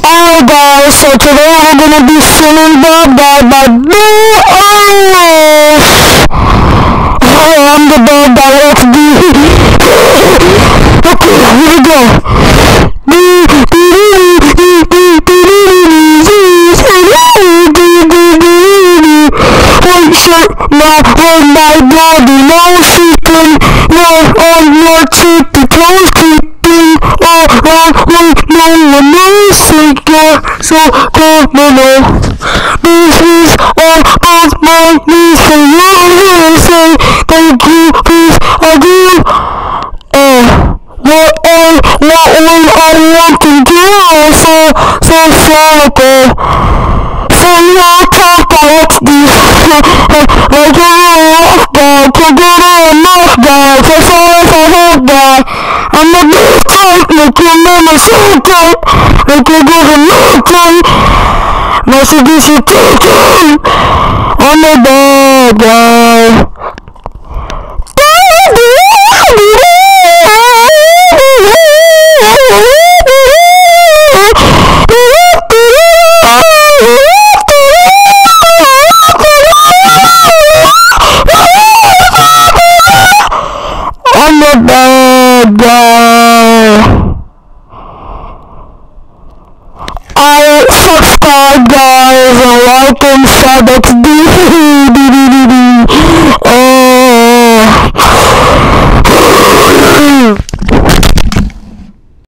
Alright guys, so today we're gonna be singing Bye Bye by Hi, I'm the bad guy, let's do it. Okay, here we go. White shirt, now on my body, no secret, no on your cheek, the clothes keeping all around with no one knows it, you're so criminal. This is all of my needs for you, and say thank you, please, I do. What when I want to do, so cynical. So now talk about this, like a rough guy, to get a enough guy, to fall for half guy. I'm a big technical, I'm a circle, like a good American. Messages you take in, I'm a bad guy. I'm a bad guy. I subscribe guys and like and share, that's